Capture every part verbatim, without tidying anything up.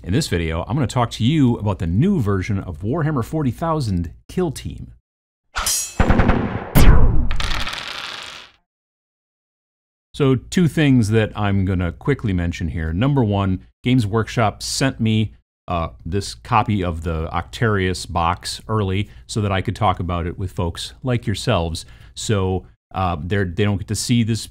In this video, I'm going to talk to you about the new version of Warhammer forty thousand Kill Team. So two things that I'm going to quickly mention here. Number one, Games Workshop sent me uh, this copy of the Octarius box early so that I could talk about it with folks like yourselves. So uh, they're, they don't get to see this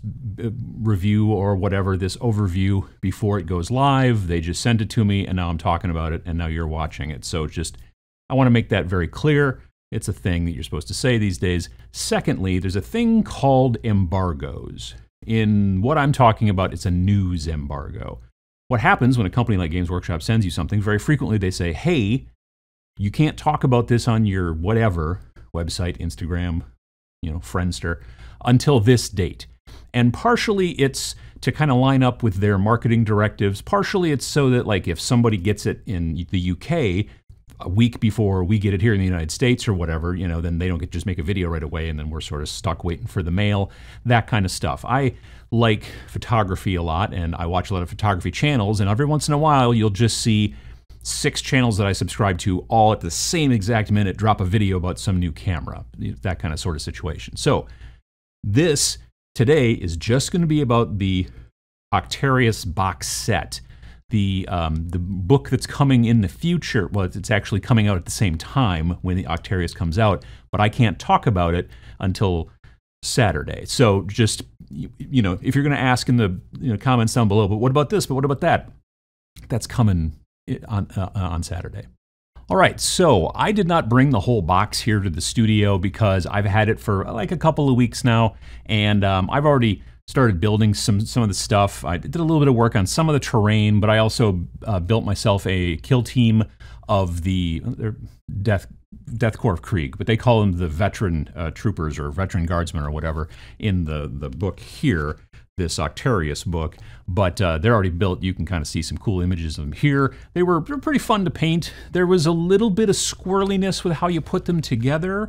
review or whatever, this overview before it goes live. They just sent it to me and now I'm talking about it and now you're watching it. So just, I want to make that very clear. It's a thing that you're supposed to say these days. Secondly, there's a thing called embargoes. In what I'm talking about, it's a news embargo. What happens when a company like Games Workshop sends you something, very frequently they say, hey, you can't talk about this on your whatever, website, Instagram, you know, Friendster, until this date. And partially it's to kind of line up with their marketing directives. Partially it's so that, like, if somebody gets it in the U K a week before we get it here in the United States or whatever, you know, then they don't get just make a video right away and then we're sort of stuck waiting for the mail, that kind of stuff. I like photography a lot and I watch a lot of photography channels, and every once in a while you'll just see six channels that I subscribe to all at the same exact minute drop a video about some new camera, that kind of sort of situation. So this today is just going to be about the Octarius box set. The, um, the book that's coming in the future, well, it's actually coming out at the same time when the Octarius comes out, but I can't talk about it until Saturday. So just, you, you know, if you're going to ask in the you know, comments down below, but what about this, but what about that? That's coming on, uh, on Saturday. All right, so I did not bring the whole box here to the studio because I've had it for like a couple of weeks now, and um, I've already started building some some of the stuff. I did a little bit of work on some of the terrain, but I also uh, built myself a kill team of the Death Death Corps of Krieg, but they call them the veteran uh, troopers or veteran guardsmen or whatever in the, the book here, this Octarius book, but uh, they're already built. You can kind of see some cool images of them here. They were, they were pretty fun to paint. There was a little bit of squirreliness with how you put them together.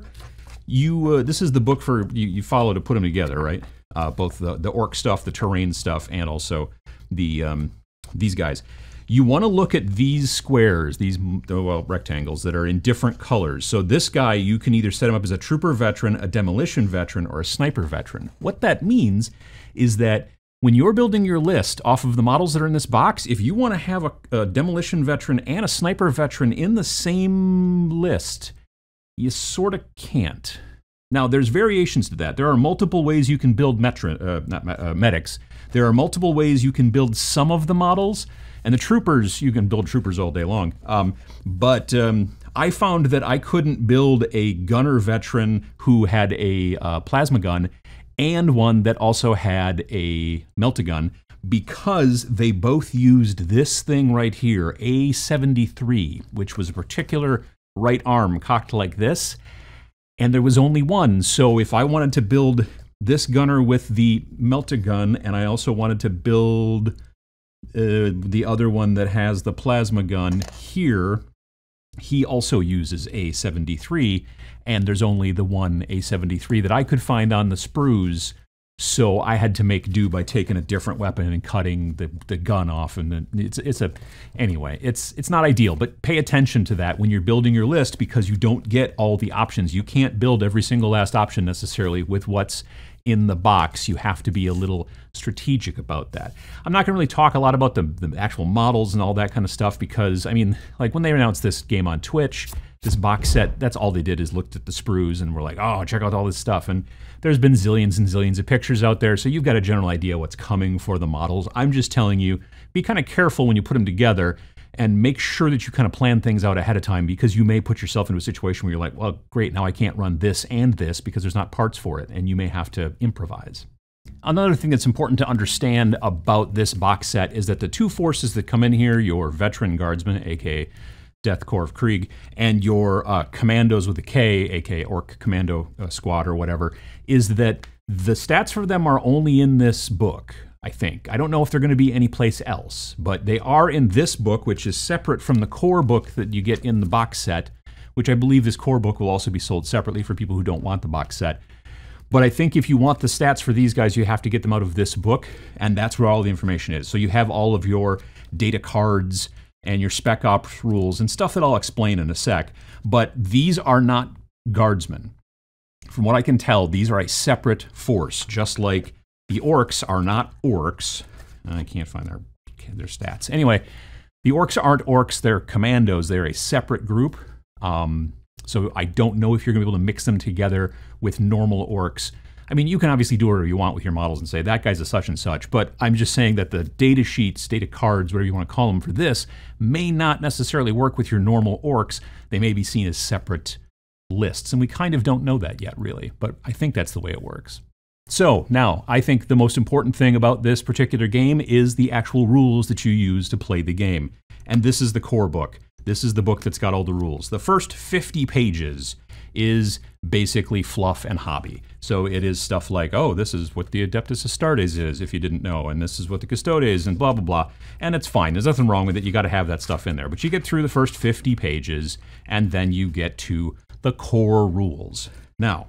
You, uh, this is the book for, you, you follow to put them together, right? Uh, both the, the orc stuff, the terrain stuff, and also the um, these guys. You want to look at these squares, these well, rectangles that are in different colors. So this guy, you can either set him up as a trooper veteran, a demolition veteran, or a sniper veteran. What that means is that when you're building your list off of the models that are in this box, if you want to have a, a demolition veteran and a sniper veteran in the same list, you sort of can't. Now, there's variations to that. There are multiple ways you can build metri uh, not, uh, medics. There are multiple ways you can build some of the models. And the troopers, you can build troopers all day long. Um, but um, I found that I couldn't build a gunner veteran who had a uh, plasma gun and one that also had a melt-a-gun because they both used this thing right here, A seventy-three, which was a particular right arm cocked like this. And there was only one, so if I wanted to build this gunner with the melt-a-gun, and I also wanted to build uh, the other one that has the plasma gun here, he also uses A seventy-three, and there's only the one A seventy-three that I could find on the sprues, so I had to make do by taking a different weapon and cutting the, the gun off, and then it's, it's a, anyway, it's, it's not ideal, but pay attention to that when you're building your list because you don't get all the options. You can't build every single last option necessarily with what's in the box. You have to be a little strategic about that. I'm not gonna really talk a lot about the, the actual models and all that kind of stuff because, I mean, like when they announced this game on Twitch, this box set, that's all they did is looked at the sprues and were like, oh, check out all this stuff. And there's been zillions and zillions of pictures out there, so you've got a general idea what's coming for the models. I'm just telling you, be kind of careful when you put them together and make sure that you kind of plan things out ahead of time because you may put yourself into a situation where you're like, well, great, now I can't run this and this because there's not parts for it, and you may have to improvise. Another thing that's important to understand about this box set is that the two forces that come in here, your veteran guardsmen, aka Death Corps of Krieg, and your uh, commandos with a K, aka Orc Commando uh, Squad or whatever, is that the stats for them are only in this book, I think. I don't know if they're going to be anyplace else, but they are in this book, which is separate from the core book that you get in the box set, which I believe this core book will also be sold separately for people who don't want the box set. But I think if you want the stats for these guys, you have to get them out of this book, and that's where all the information is. So you have all of your data cards, and your spec ops rules and stuff that I'll explain in a sec. But these are not guardsmen. From what I can tell, these are a separate force, just like the orcs are not orcs. I can't find their, their stats. Anyway, the orcs aren't orcs, they're commandos. They're a separate group. Um, so I don't know if you're going to be able to mix them together with normal orcs. I mean, you can obviously do whatever you want with your models and say, that guy's a such and such, but I'm just saying that the data sheets, data cards, whatever you want to call them for this, may not necessarily work with your normal orcs. They may be seen as separate lists, and we kind of don't know that yet, really, but I think that's the way it works. So now, I think the most important thing about this particular game is the actual rules that you use to play the game. And this is the core book. This is the book that's got all the rules. The first fifty pages is basically fluff and hobby. So it is stuff like, oh, this is what the Adeptus Astartes is, if you didn't know, and this is what the Custodes, and blah, blah, blah. And it's fine. There's nothing wrong with it. You got to have that stuff in there. But you get through the first fifty pages, and then you get to the core rules. Now,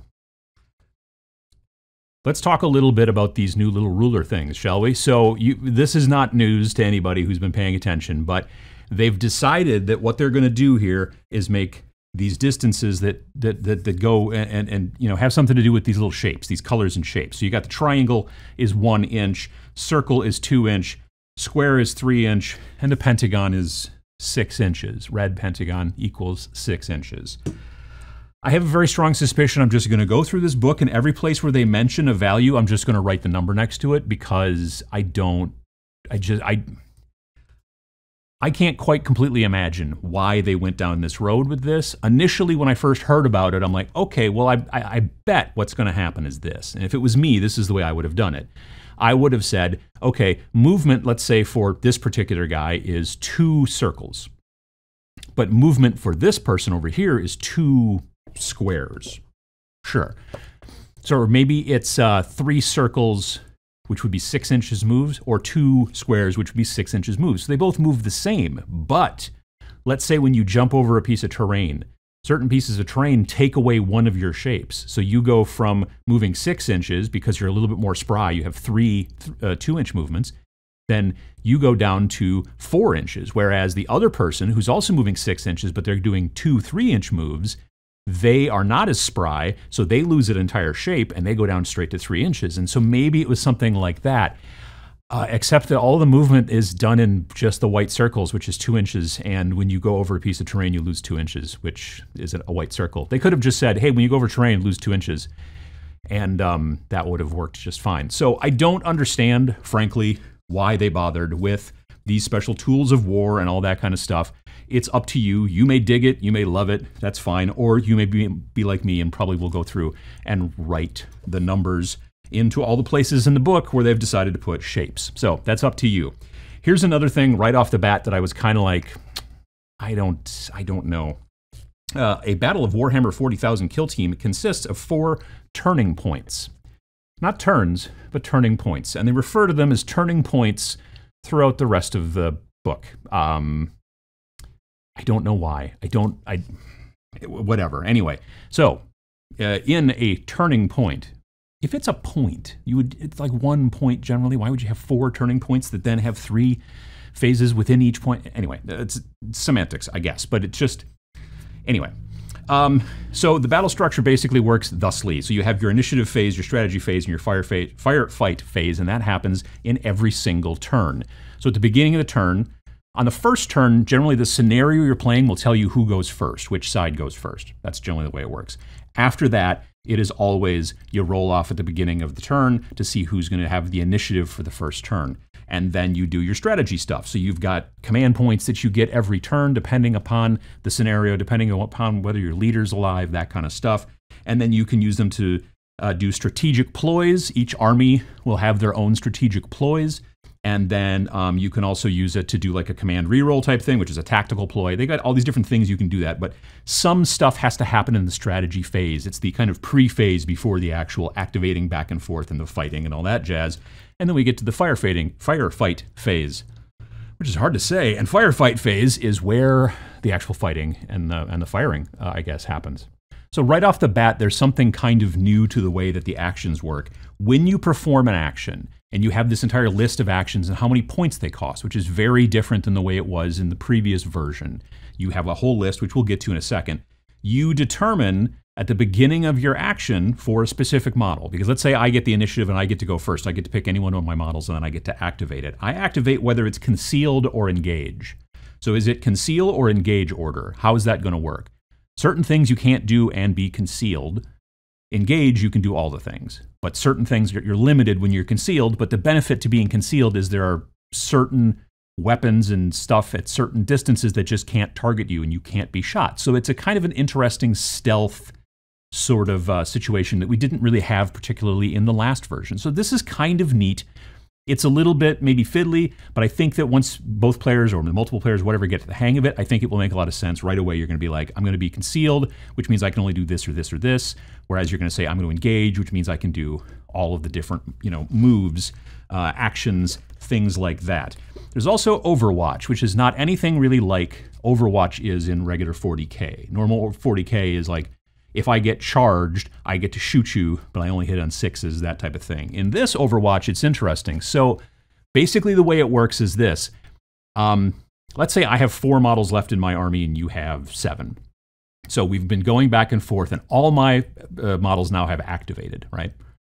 let's talk a little bit about these new little ruler things, shall we? So you, this is not news to anybody who's been paying attention, but they've decided that what they're going to do here is make these distances that that that, that go and, and and you know have something to do with these little shapes, these colors and shapes. So you got the triangle is one inch, circle is two inch, square is three inch, and the pentagon is six inches. Red pentagon equals six inches. I have a very strong suspicion I'm just going to go through this book, and every place where they mention a value, I'm just going to write the number next to it, because I don't, I just, I, I can't quite completely imagine why they went down this road with this. Initially, when I first heard about it, I'm like, okay, well, I, I, I bet what's going to happen is this. And if it was me, this is the way I would have done it. I would have said, okay, movement, let's say for this particular guy is two circles. But movement for this person over here is two squares. Sure. So maybe it's uh, three circles, which would be six inches moved, or two squares, which would be six inches moved. So they both move the same. But let's say when you jump over a piece of terrain, certain pieces of terrain take away one of your shapes. So you go from moving six inches because you're a little bit more spry, you have three uh, two-inch movements, then you go down to four inches. Whereas the other person, who's also moving six inches, but they're doing two three-inch moves, they are not as spry, so they lose an entire shape and they go down straight to three inches. And so maybe it was something like that, uh, except that all the movement is done in just the white circles, which is two inches. And when you go over a piece of terrain, you lose two inches, which is a white circle. They could have just said, hey, when you go over terrain, lose two inches. And um, that would have worked just fine. So I don't understand, frankly, why they bothered with these special tools of war and all that kind of stuff. It's up to you. You may dig it, you may love it, that's fine. Or you may be, be like me and probably will go through and write the numbers into all the places in the book where they've decided to put shapes. So that's up to you. Here's another thing right off the bat that I was kind of like, I don't, I don't know. Uh, a Battle of Warhammer forty thousand Kill Team consists of four turning points. Not turns, but turning points. And they refer to them as turning points throughout the rest of the book. Um, I don't know why. I don't, I, whatever. Anyway, so uh, in a turning point, if it's a point, you would, it's like one point generally. Why would you have four turning points that then have three phases within each point? Anyway, it's semantics, I guess, but it's just, anyway. Um, so the battle structure basically works thusly. So you have your initiative phase, your strategy phase, and your fire phase, firefight phase, and that happens in every single turn. So at the beginning of the turn, on the first turn, generally the scenario you're playing will tell you who goes first, which side goes first. That's generally the way it works. After that, it is always you roll off at the beginning of the turn to see who's going to have the initiative for the first turn. And then you do your strategy stuff. So you've got command points that you get every turn depending upon the scenario, depending upon whether your leader's alive, that kind of stuff. And then you can use them to uh, do strategic ploys. Each army will have their own strategic ploys. And then um, you can also use it to do like a command reroll type thing, which is a tactical ploy. They got all these different things you can do that, but some stuff has to happen in the strategy phase. It's the kind of pre-phase before the actual activating back and forth and the fighting and all that jazz. And then we get to the firefighting, firefight phase, which is hard to say. And firefight phase is where the actual fighting and the, and the firing, uh, I guess, happens. So right off the bat, there's something kind of new to the way that the actions work. When you perform an action, and you have this entire list of actions and how many points they cost, which is very different than the way it was in the previous version. You have a whole list, which we'll get to in a second. You determine at the beginning of your action for a specific model. Because let's say I get the initiative and I get to go first. I get to pick any one of my models and then I get to activate it. I activate whether it's concealed or engage. So is it conceal or engage order? How is that going to work? Certain things you can't do and be concealed. Engage, you can do all the things. But certain things, you're limited when you're concealed, but the benefit to being concealed is there are certain weapons and stuff at certain distances that just can't target you and you can't be shot. So it's a kind of an interesting stealth sort of uh, situation that we didn't really have particularly in the last version. So this is kind of neat. It's a little bit maybe fiddly, but I think that once both players or multiple players, whatever, get to the hang of it, I think it will make a lot of sense. Right away, you're going to be like, I'm going to be concealed, which means I can only do this or this or this. Whereas you're going to say, I'm going to engage, which means I can do all of the different, you know, moves, uh, actions, things like that. There's also Overwatch, which is not anything really like Overwatch is in regular forty K. Normal forty K is like, if I get charged, I get to shoot you, but I only hit on sixes, that type of thing. In this Overwatch, it's interesting. So basically the way it works is this. Um, let's say I have four models left in my army and you have seven. So we've been going back and forth and all my uh, models now have activated, right?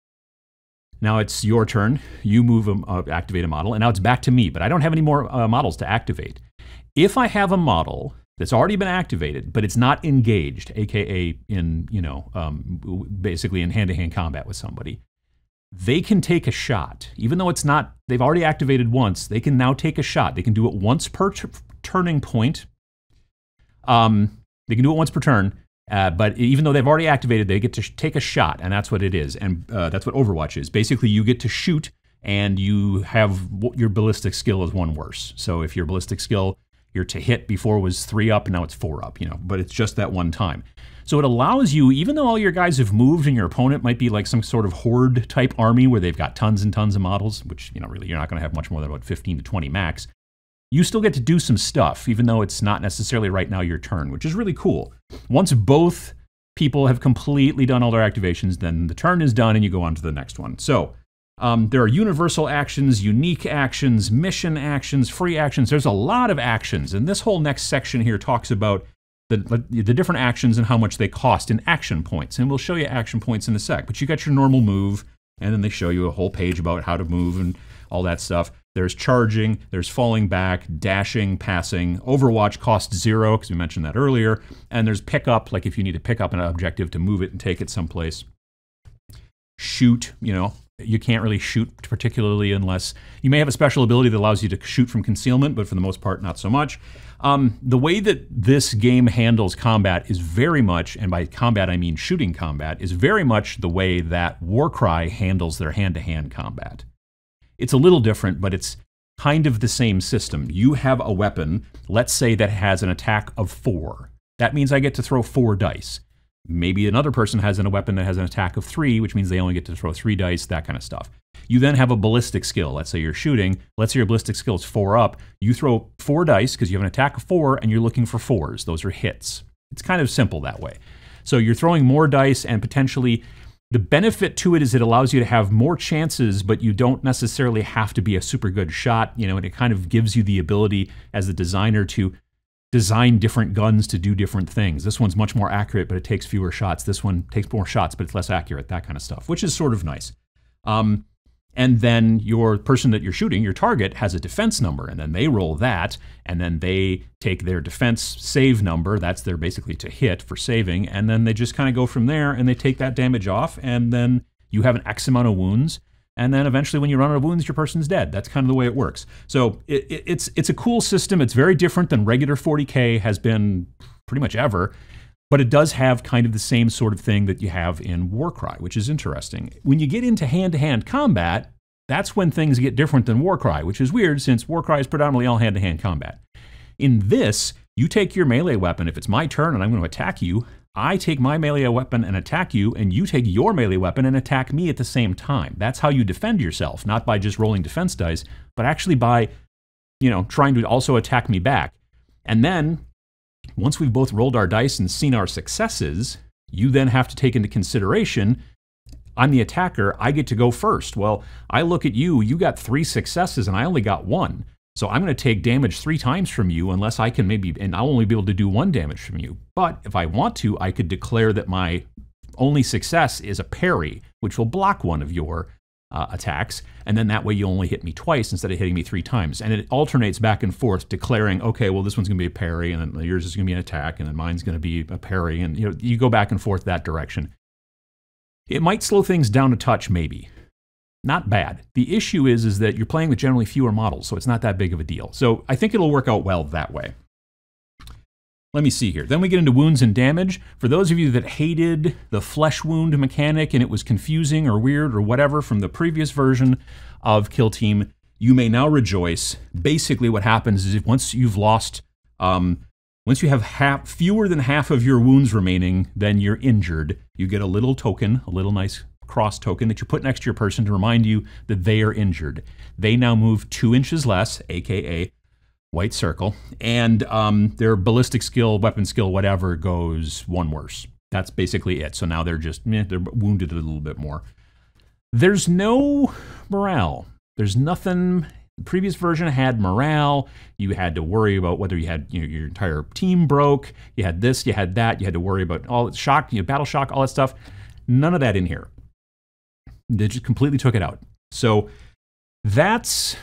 Now it's your turn. You move, a, uh, activate a model, and now it's back to me, but I don't have any more uh, models to activate. If I have a model that's already been activated, but it's not engaged, aka in, you know, um, basically in hand-to-hand combat with somebody, they can take a shot. Even though it's not, they've already activated once, they can now take a shot. They can do it once per turning point. Um, they can do it once per turn, uh, but even though they've already activated, they get to take a shot, and that's what it is. And uh, that's what Overwatch is. Basically, you get to shoot, and you have, your ballistic skill is one worse. So if your ballistic skill, your to hit before was three up, and now it's four up, you know, but it's just that one time. So it allows you, even though all your guys have moved and your opponent might be like some sort of horde type army where they've got tons and tons of models, which, you know, really you're not going to have much more than about fifteen to twenty max, you still get to do some stuff, even though it's not necessarily right now your turn, which is really cool. Once both people have completely done all their activations, then the turn is done and you go on to the next one. So Um, there are universal actions, unique actions, mission actions, free actions. There's a lot of actions, and this whole next section here talks about the, the different actions and how much they cost in action points. And we'll show you action points in a sec. But you got your normal move, and then they show you a whole page about how to move and all that stuff. There's charging, there's falling back, dashing, passing. Overwatch costs zero, because we mentioned that earlier. And there's pickup, like if you need to pick up an objective to move it and take it someplace. Shoot, you know. You can't really shoot particularly unless you may have a special ability that allows you to shoot from concealment, but for the most part, not so much. Um, the way that this game handles combat is very much, and by combat I mean shooting combat, is very much the way that Warcry handles their hand-to-hand combat. It's a little different, but it's kind of the same system. You have a weapon, let's say that has an attack of four. That means I get to throw four dice. Maybe another person has a weapon that has an attack of three, which means they only get to throw three dice, that kind of stuff. You then have a ballistic skill. Let's say you're shooting. Let's say your ballistic skill is four up. You throw four dice because you have an attack of four and you're looking for fours. Those are hits. It's kind of simple that way. So you're throwing more dice, and potentially the benefit to it is it allows you to have more chances, but you don't necessarily have to be a super good shot, you know, and it kind of gives you the ability as the designer to design different guns to do different things. This one's much more accurate, but it takes fewer shots. This one takes more shots, but it's less accurate, that kind of stuff, which is sort of nice. Um, and then your person that you're shooting, your target, has a defense number, and then they roll that, and then they take their defense save number, that's their basically to hit for saving, and then they just kind of go from there, and they take that damage off, and then you have an X amount of wounds, and then eventually when you run out of wounds, your person's dead. That's kind of the way it works. So it, it, it's, it's a cool system. It's very different than regular forty K has been pretty much ever, but it does have kind of the same sort of thing that you have in Warcry, which is interesting. When you get into hand-to-hand combat, that's when things get different than Warcry, which is weird since Warcry is predominantly all hand-to-hand combat. In this, you take your melee weapon. If it's my turn and I'm going to attack you, I take my melee weapon and attack you, and you take your melee weapon and attack me at the same time. That's how you defend yourself, not by just rolling defense dice, but actually by, you know, trying to also attack me back. And then, once we've both rolled our dice and seen our successes, you then have to take into consideration, I'm the attacker, I get to go first. Well, I look at you, you got three successes and I only got one. So I'm going to take damage three times from you unless I can maybe, and I'll only be able to do one damage from you. But if I want to, I could declare that my only success is a parry, which will block one of your uh, attacks. And then that way you only hit me twice instead of hitting me three times. And it alternates back and forth, declaring, okay, well, this one's going to be a parry, and then yours is going to be an attack, and then mine's going to be a parry. And you know, you go back and forth that direction. It might slow things down a touch, maybe. Not bad. The issue is, is that you're playing with generally fewer models, so it's not that big of a deal. So I think it'll work out well that way. Let me see here. Then we get into wounds and damage. For those of you that hated the flesh wound mechanic and it was confusing or weird or whatever from the previous version of Kill Team, you may now rejoice. Basically what happens is if once you've lost, um, once you have half, fewer than half of your wounds remaining, then you're injured. You get a little token, a little nice cross token that you put next to your person to remind you that they are injured. They now move two inches less, aka white circle, and um, their ballistic skill, weapon skill, whatever, goes one worse. That's basically it. So now they're just, meh, they're wounded a little bit more. There's no morale. There's nothing. The previous version had morale. You had to worry about whether you had, you know, your entire team broke. You had this, you had that. You had to worry about all shock, you know, battle shock, all that stuff. None of that in here. They just completely took it out. So that's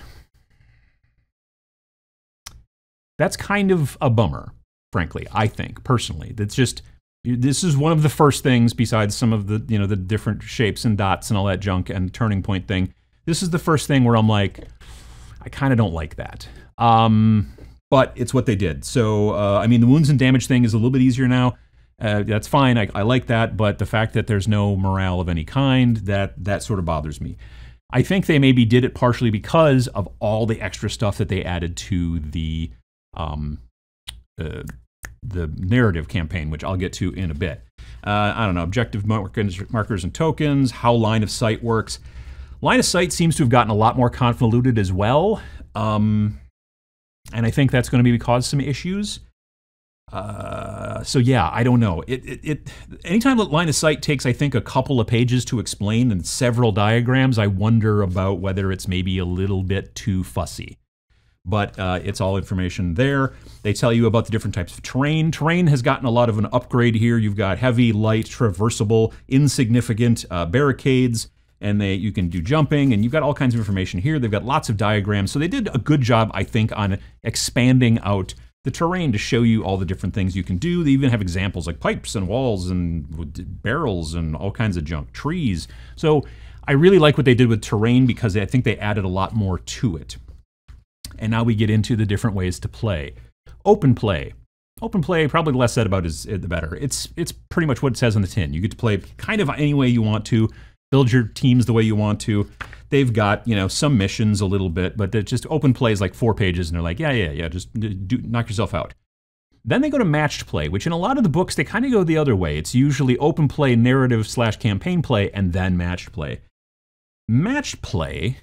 that's kind of a bummer, frankly, I think, personally. That's just, this is one of the first things, besides some of the, you know, the different shapes and dots and all that junk and turning point thing. This is the first thing where I'm like, I kind of don't like that. Um, but it's what they did. So, uh, I mean, the wounds and damage thing is a little bit easier now. Uh, that's fine, I, I like that, but the fact that there's no morale of any kind, that, that sort of bothers me. I think they maybe did it partially because of all the extra stuff that they added to the, um, uh, the narrative campaign, which I'll get to in a bit. Uh, I don't know, objective markers, markers and tokens, how line of sight works. Line of sight seems to have gotten a lot more convoluted as well, um, and I think that's going to be cause some issues. Uh, so yeah, I don't know. It, it, it, anytime that line of sight takes, I think, a couple of pages to explain and several diagrams, I wonder about whether it's maybe a little bit too fussy. But uh, it's all information there. They tell you about the different types of terrain. Terrain has gotten a lot of an upgrade here. You've got heavy, light, traversable, insignificant, uh, barricades, and they you can do jumping, and you've got all kinds of information here. They've got lots of diagrams. So they did a good job, I think, on expanding out the terrain to show you all the different things you can do. They even have examples like pipes and walls and barrels and all kinds of junk, trees. So I really like what they did with terrain because I think they added a lot more to it. And now we get into the different ways to play. Open play. Open play, probably the less said about is the better. It's, it's pretty much what it says on the tin. You get to play kind of any way you want to, build your teams the way you want to. They've got, you know, some missions a little bit, but they're just open play is like four pages, and they're like, yeah, yeah, yeah, just do, knock yourself out. Then they go to matched play, which in a lot of the books, they kind of go the other way. It's usually open play, narrative slash campaign play, and then matched play. Matched play,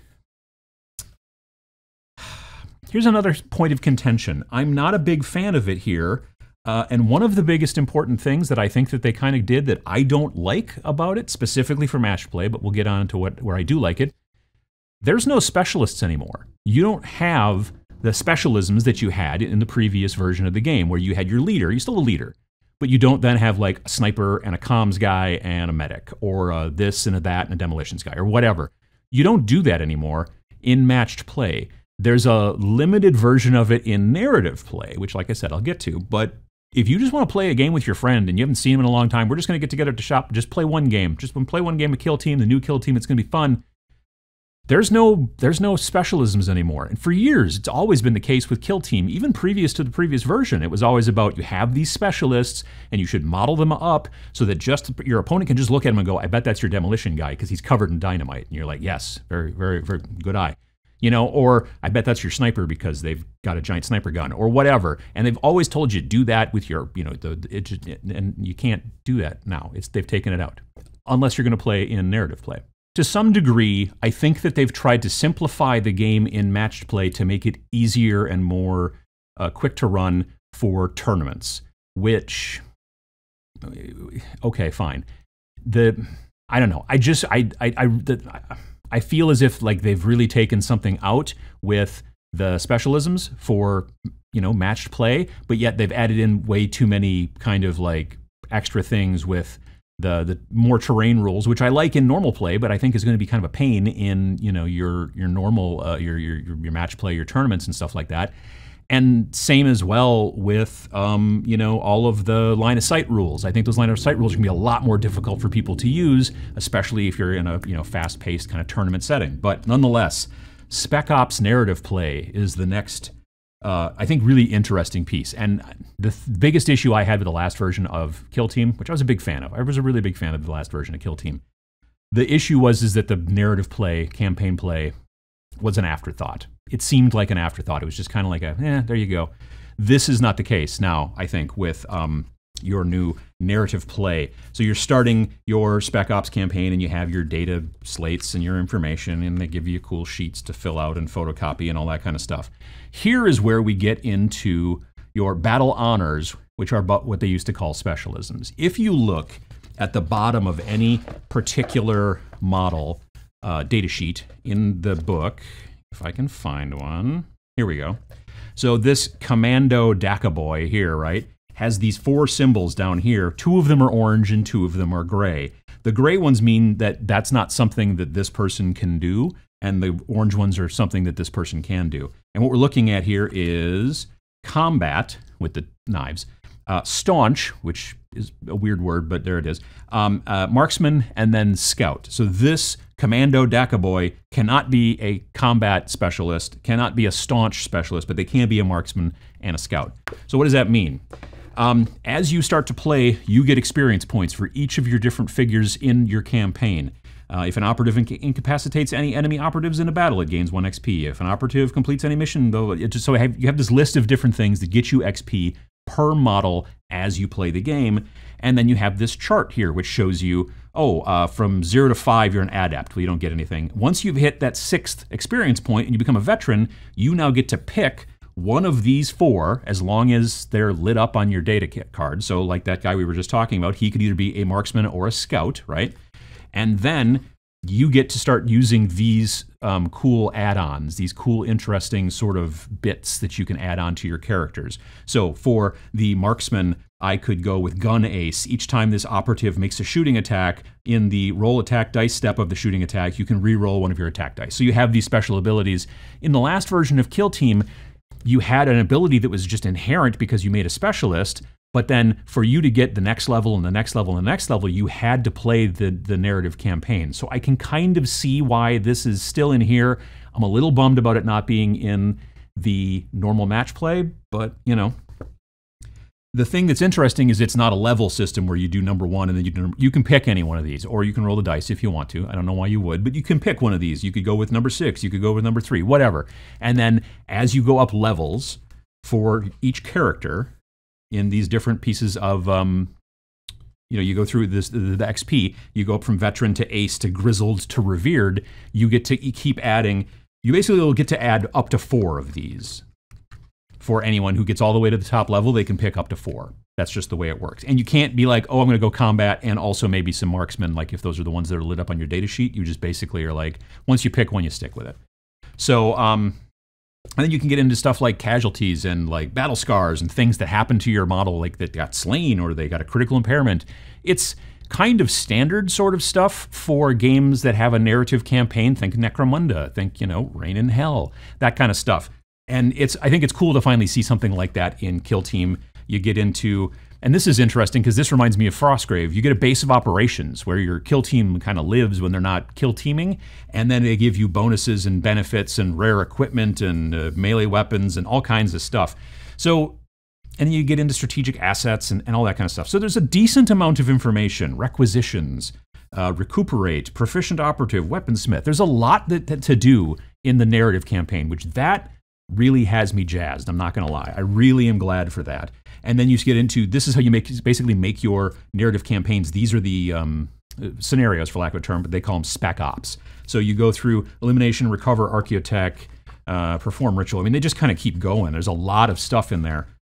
here's another point of contention. I'm not a big fan of it here. Uh, and one of the biggest important things that I think that they kind of did that I don't like about it, specifically for match play, but we'll get on to what, where I do like it, there's no specialists anymore. You don't have the specialisms that you had in the previous version of the game, where you had your leader, you're still a leader, but you don't then have like a sniper and a comms guy and a medic, or a this and a that and a demolitions guy, or whatever. You don't do that anymore in matched play. There's a limited version of it in narrative play, which, like I said, I'll get to, but if you just want to play a game with your friend and you haven't seen him in a long time, we're just going to get together to shop, just play one game. Just play one game of Kill Team, the new Kill Team, it's going to be fun. There's no, there's no specialisms anymore. And for years, it's always been the case with Kill Team, even previous to the previous version. It was always about, you have these specialists and you should model them up so that just your opponent can just look at them and go, I bet that's your demolition guy because he's covered in dynamite. And you're like, yes, very, very, very good eye. You know, or I bet that's your sniper because they've got a giant sniper gun, or whatever. And they've always told you do that with your, you know, the, it just, and you can't do that now. It's they've taken it out, unless you're going to play in narrative play. To some degree, I think that they've tried to simplify the game in matched play to make it easier and more uh, quick to run for tournaments, which okay, fine. The I don't know. I just I I I, the, I feel as if like they've really taken something out with the specialisms for, you know, matched play, but yet they've added in way too many kind of like extra things with the the more terrain rules, which I like in normal play, but I think is going to be kind of a pain in, you know, your your normal uh, your, your your match play, your tournaments and stuff like that. And same as well with, um, you know, all of the line of sight rules. I think those line of sight rules can be a lot more difficult for people to use, especially if you're in a, you know, fast-paced kind of tournament setting. But nonetheless, Spec Ops narrative play is the next, uh, I think, really interesting piece. And the th biggest issue I had with the last version of Kill Team, which I was a big fan of, I was a really big fan of the last version of Kill Team. The issue was is that the narrative play, campaign play, was an afterthought. It seemed like an afterthought. It was just kind of like a, eh, there you go. This is not the case now, I think, with um, your new narrative play. So you're starting your Spec Ops campaign and you have your data slates and your information, and they give you cool sheets to fill out and photocopy and all that kind of stuff. Here is where we get into your battle honors, which are what they used to call specialisms. If you look at the bottom of any particular model uh, data sheet in the book, if I can find one, here we go. So this Commando Daka Boy here, right, has these four symbols down here. Two of them are orange and two of them are gray. The gray ones mean that that's not something that this person can do, and the orange ones are something that this person can do. And what we're looking at here is combat with the knives, uh, staunch, which is a weird word, but there it is, um, uh, marksman, and then scout. So this Commando Daka Boy cannot be a combat specialist, cannot be a staunch specialist, but they can be a marksman and a scout. So what does that mean? Um, as you start to play, you get experience points for each of your different figures in your campaign. Uh, if an operative inc incapacitates any enemy operatives in a battle, it gains one X P. If an operative completes any mission, though, it just, so have, you have this list of different things that get you X P per model as you play the game. And then you have this chart here, which shows you, oh, uh, from zero to five, you're an adept. Well, you don't get anything. Once you've hit that sixth experience point and you become a veteran, you now get to pick one of these four, as long as they're lit up on your data kit card. So like that guy we were just talking about, he could either be a marksman or a scout, right? And then you get to start using these um, cool add-ons, these cool, interesting sort of bits that you can add on to your characters. So for the marksman, I could go with gun ace. Each time this operative makes a shooting attack, in the roll attack dice step of the shooting attack, you can re-roll one of your attack dice. So you have these special abilities. In the last version of Kill Team, you had an ability that was just inherent because you made a specialist, but then for you to get the next level and the next level and the next level, you had to play the, the narrative campaign. So I can kind of see why this is still in here. I'm a little bummed about it not being in the normal match play, but you know. The thing that's interesting is it's not a level system where you do number one and then you do, you can pick any one of these, or you can roll the dice if you want to. I don't know why you would, but you can pick one of these. You could go with number six, you could go with number three, whatever. And then as you go up levels for each character in these different pieces of, um, you know, you go through this the, the X P, you go up from veteran to ace to grizzled to revered, you get to keep adding, you basically will get to add up to four of these. For anyone who gets all the way to the top level, they can pick up to four. That's just the way it works. And you can't be like, oh, I'm going to go combat and also maybe some marksmen. Like if those are the ones that are lit up on your data sheet, you just basically are like, once you pick one, you stick with it. So, um, and then you can get into stuff like casualties and like battle scars and things that happen to your model, like that got slain or they got a critical impairment. It's kind of standard sort of stuff for games that have a narrative campaign. Think Necromunda, think, you know, Reign in Hell, that kind of stuff. And it's, I think it's cool to finally see something like that in Kill Team. You get into, and this is interesting because this reminds me of Frostgrave. You get a base of operations where your kill team kind of lives when they're not kill teaming, and then they give you bonuses and benefits and rare equipment and uh, melee weapons and all kinds of stuff. So, and you get into strategic assets and, and all that kind of stuff. So there's a decent amount of information, requisitions, uh, recuperate, proficient operative, weaponsmith. There's a lot that, that to do in the narrative campaign, which that really has me jazzed. I'm not going to lie. I really am glad for that. And then you get into, this is how you make basically make your narrative campaigns. These are the um, scenarios, for lack of a term, but they call them spec ops. So you go through elimination, recover, archaeotech, uh, perform ritual. I mean, they just kind of keep going. There's a lot of stuff in there.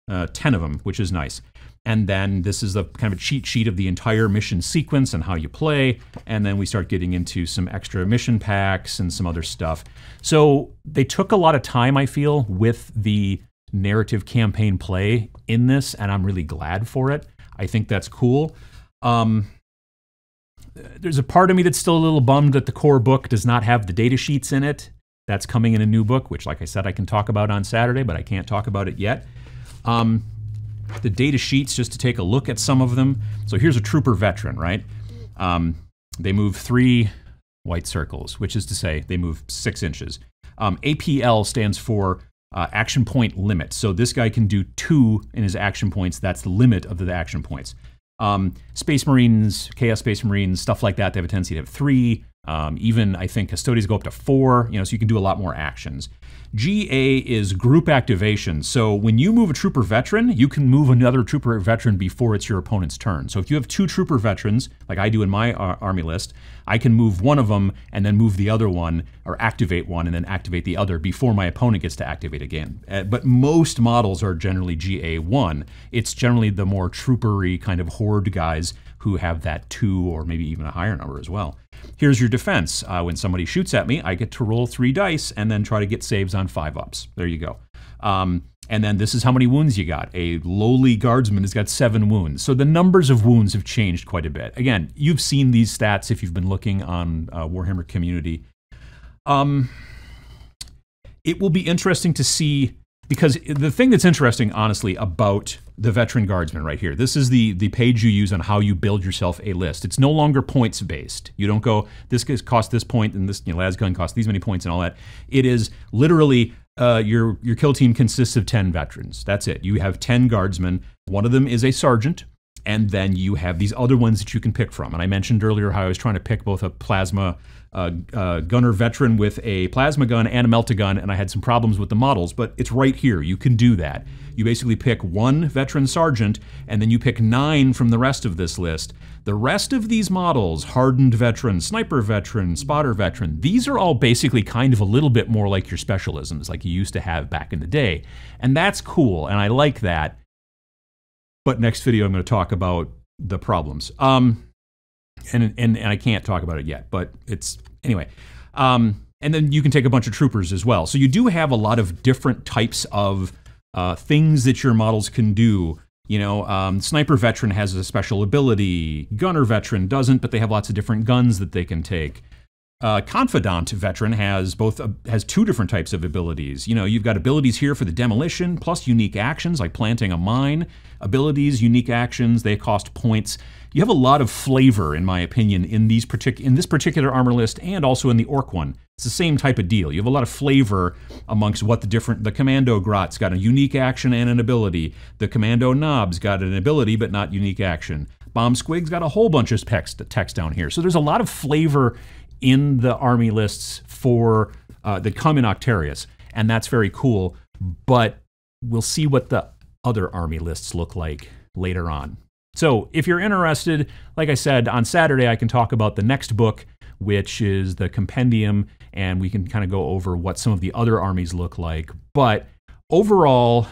uh, ten of them, which is nice. And then this is the kind of a cheat sheet of the entire mission sequence and how you play. And then we start getting into some extra mission packs and some other stuff. So they took a lot of time, I feel, with the narrative campaign play in this, and I'm really glad for it. I think that's cool. Um, there's a part of me that's still a little bummed that the core book does not have the data sheets in it. That's coming in a new book, which, like I said, I can talk about on Saturday, but I can't talk about it yet. Um, the data sheets, just to take a look at some of them. So here's a trooper veteran, right? Um, they move three white circles, which is to say they move six inches. Um, A P L stands for uh, action point limit. So this guy can do two in his action points. That's the limit of the action points. Um, Space Marines, Chaos Space Marines, stuff like that, they have a tendency to have three. Um, even, I think, Custodians go up to four, you know, so you can do a lot more actions. G A is group activation. So when you move a trooper veteran, you can move another trooper veteran before it's your opponent's turn. So if you have two trooper veterans, like I do in my uh, army list, I can move one of them and then move the other one, or activate one and then activate the other before my opponent gets to activate again. Uh, but most models are generally G A one. It's generally the more troopery kind of horde guys who have that two or maybe even a higher number as well. Here's your defense. Uh, when somebody shoots at me, I get to roll three dice and then try to get saves on five ups. There you go. Um, and then this is how many wounds you got. A lowly guardsman has got seven wounds. So the numbers of wounds have changed quite a bit. Again, you've seen these stats if you've been looking on uh, Warhammer Community. Um, it will be interesting to see, because the thing that's interesting, honestly, about the veteran guardsman right here, this is the, the page you use on how you build yourself a list. It's no longer points based. You don't go, this costs this point and this, you know, las gun costs these many points and all that. It is literally, uh, your, your kill team consists of ten veterans. That's it. You have ten guardsmen. One of them is a sergeant. And then you have these other ones that you can pick from. And I mentioned earlier how I was trying to pick both a plasma uh, uh, gunner veteran with a plasma gun and a melta-gun, and I had some problems with the models, but it's right here. You can do that. You basically pick one veteran sergeant, and then you pick nine from the rest of this list. The rest of these models, hardened veteran, sniper veteran, spotter veteran, these are all basically kind of a little bit more like your specialisms, like you used to have back in the day. And that's cool, and I like that. But next video, I'm going to talk about the problems. Um, and, and, and I can't talk about it yet, but it's, anyway. Um, and then you can take a bunch of troopers as well. So you do have a lot of different types of uh, things that your models can do. You know, um, sniper veteran has a special ability. Gunner veteran doesn't, but they have lots of different guns that they can take. Uh, Confidant veteran has both uh, has two different types of abilities. You know, you've got abilities here for the demolition, plus unique actions like planting a mine. Abilities, unique actions, they cost points. You have a lot of flavor, in my opinion, in these partic in this particular armor list, and also in the Orc one. It's the same type of deal. You have a lot of flavor amongst what the different. The Commando Grot's got a unique action and an ability. The Commando Knob's got an ability, but not unique action. Bomb Squig's got a whole bunch of text, text down here. So there's a lot of flavor in the army lists for uh, that come in Octarius, and that's very cool. But we'll see what the other army lists look like later on. So if you're interested, like I said, on Saturday I can talk about the next book, which is the Compendium, and we can kind of go over what some of the other armies look like. But overall,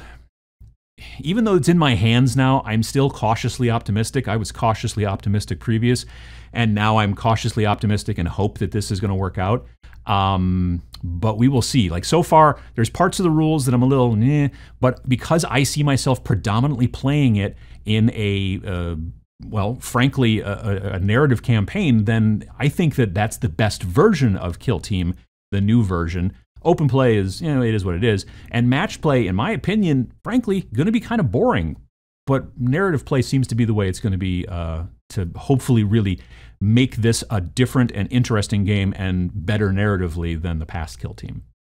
even though it's in my hands now, I'm still cautiously optimistic. I was cautiously optimistic previous, and now I'm cautiously optimistic and hope that this is going to work out. Um, but we will see. Like, so far, there's parts of the rules that I'm a little eh, but because I see myself predominantly playing it in a, uh, well, frankly, a, a narrative campaign, then I think that that's the best version of Kill Team, the new version. Open play is, you know, it is what it is. And match play, in my opinion, frankly, going to be kind of boring. But narrative play seems to be the way it's going to be uh, to hopefully really make this a different and interesting game and better narratively than the past Kill Team.